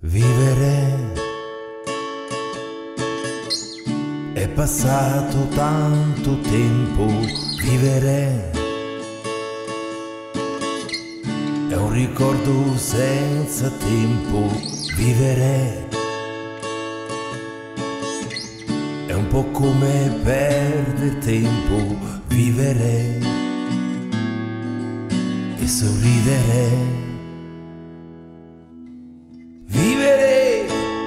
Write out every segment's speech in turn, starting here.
Vivere è passato tanto tempo, vivere è un ricordo senza tempo, vivere è un po' come perdere tempo, vivere e sorridere. Vivere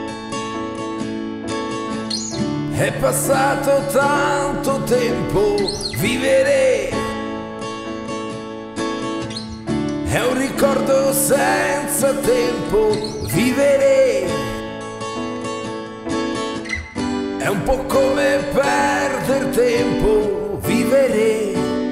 è passato tanto tempo, vivere è un ricordo senza tempo, vivere è un po' come perdere tempo, vivere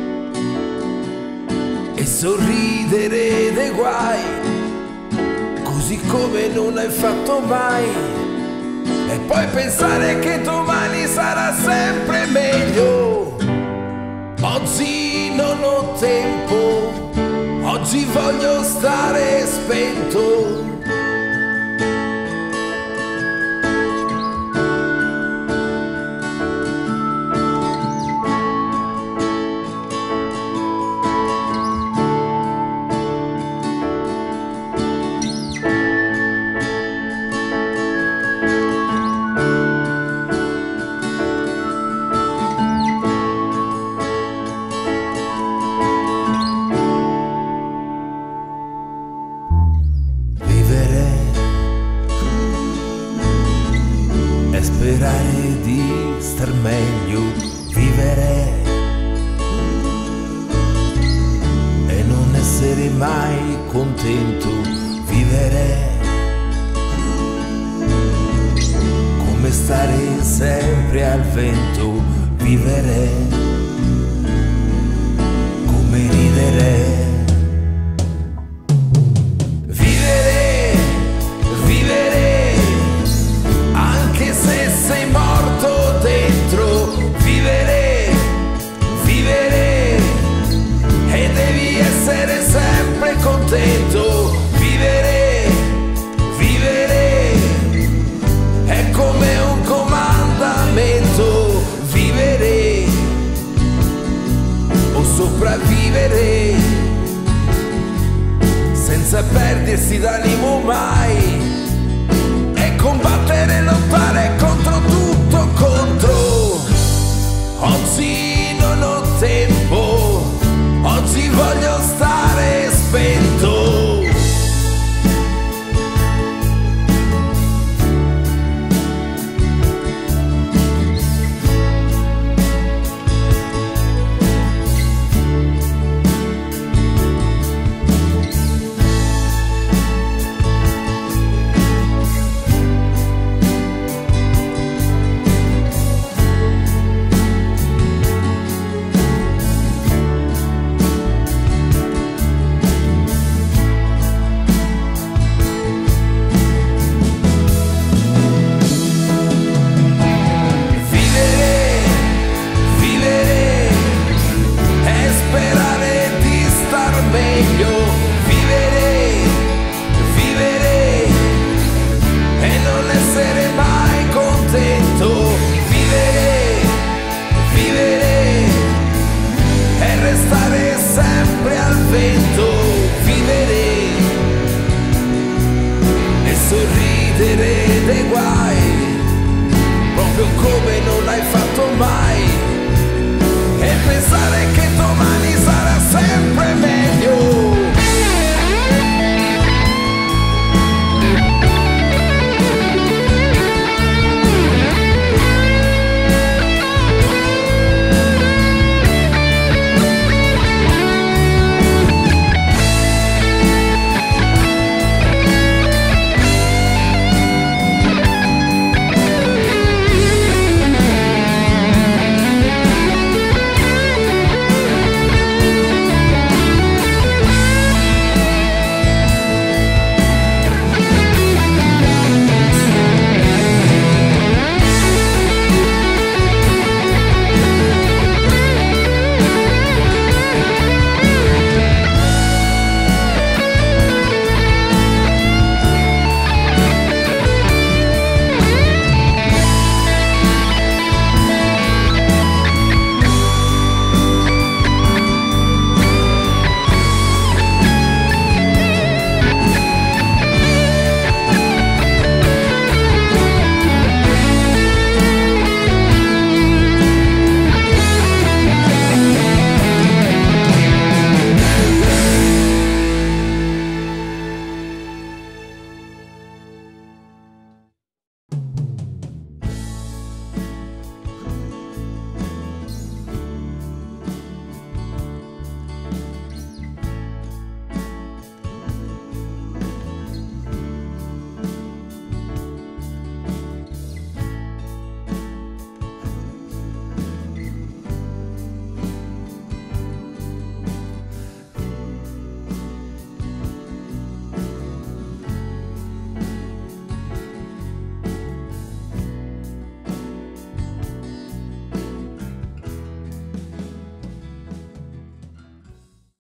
e sorridere dei guai, così come non hai fatto mai, e poi pensare che domani sarà sempre meglio. Oggi non ho tempo, oggi voglio stare spento. Sperare di star meglio, vivere e non essere mai contento, vivere come stare sempre al vento, vivere come ridere. Contento, vivere, vivere è come un comandamento, vivere o sopravvivere senza perdersi d'animo mai, e combattere e lottare contro tutto.